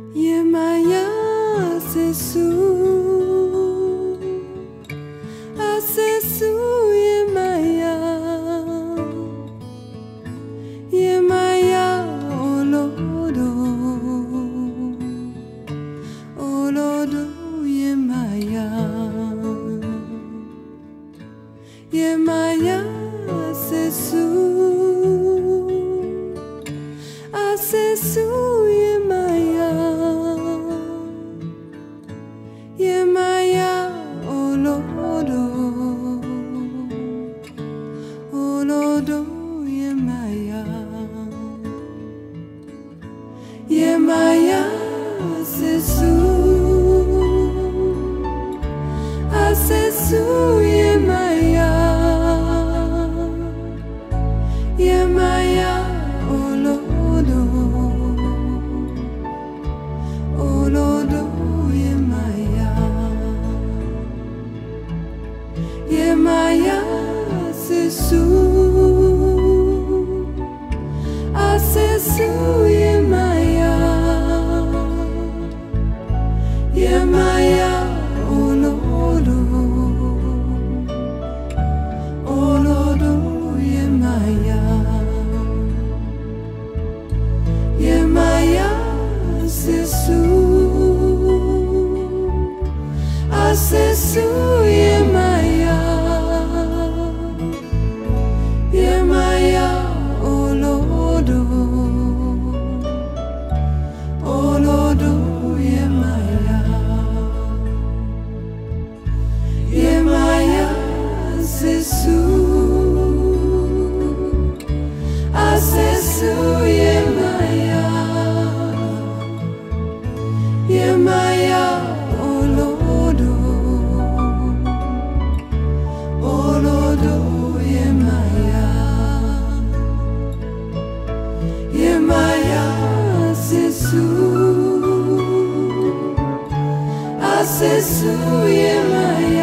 Yemaya sesu asesu yemaya yemaya olodo olodo yemaya yemaya sesu asesu yemaya yemaya olodo olodo yemaya yemaya sesu asesu yemaya yemaya olodo olodo yemaya yemaya sesu asesu yemaya yemaya olodo olodo yemaya yemaya sesu asesu yemaya yemaya olodo olodo yemaya yemaya sesu asesu yemaya yemaya olodo olodo yemaya yemaya sesu asesu yemaya